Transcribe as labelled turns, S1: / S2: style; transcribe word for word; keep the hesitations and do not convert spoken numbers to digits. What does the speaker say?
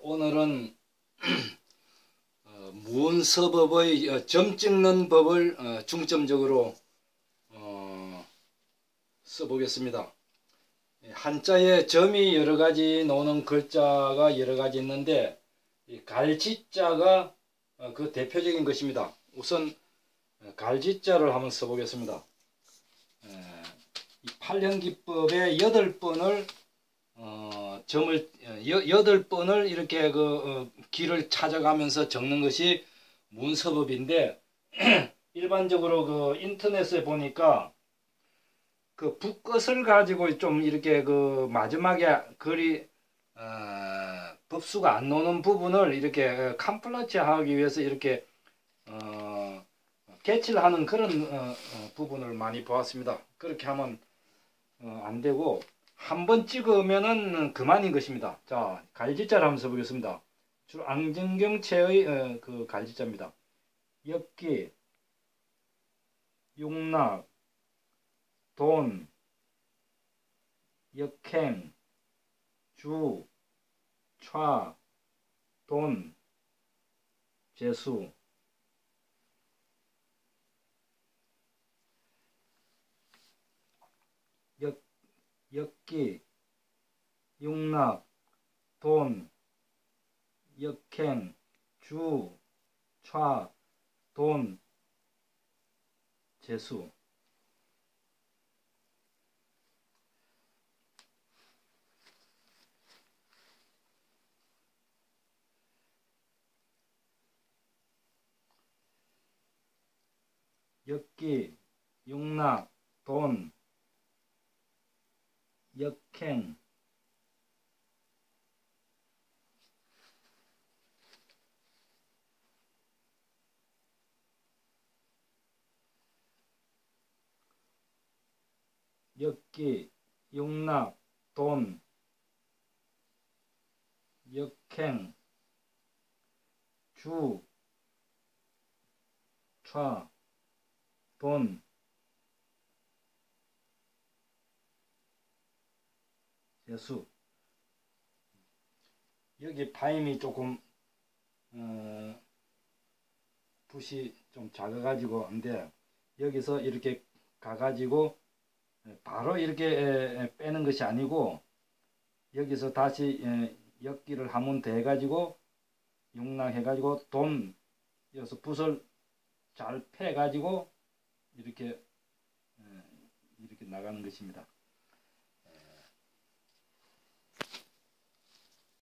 S1: 오늘은 어, 문서법의 어, 점 찍는 법을 어, 중점적으로 어, 써보겠습니다. 한자에 점이 여러가지 나오는 글자가 여러가지 있는데 이 갈지자가 어, 그 대표적인 것입니다. 우선 갈지자를 한번 써보겠습니다. 에, 이 팔형기법의 여덟 번을 어, 점을 여덟 번을 이렇게 그 어, 길을 찾아가면서 적는 것이 문서법인데 일반적으로 그 인터넷에 보니까 그 붓것을 가지고 좀 이렇게 그 마지막에 글이 어, 법수가 안 나오는 부분을 이렇게 캄플라치 하기 위해서 이렇게 어, 개치를 하는 그런 어, 어, 부분을 많이 보았습니다. 그렇게 하면 어, 안 되고 한 번 찍으면은 그만인 것입니다. 자, 갈지자를 한번 써보겠습니다. 주로 앙증경체의 어, 그 갈지자입니다. 엽기, 용납, 돈, 역행, 주, 차, 돈, 재수. 역, 역기, 용납, 돈, 역행, 주, 차, 돈, 재수. 역기, 용납, 돈, 역행, 역기, 용납, 돈, 역행, 주, 차, 돈, 재수. 여기 파임이 조금 어, 붓이 좀 작아가지고 한데 여기서 이렇게 가가지고 바로 이렇게 빼는 것이 아니고 여기서 다시 엮기를 하면 돼 가지고 용납해 가지고 돈 여기서 붓을 잘 패 가지고 이렇게 이렇게 나가는 것입니다.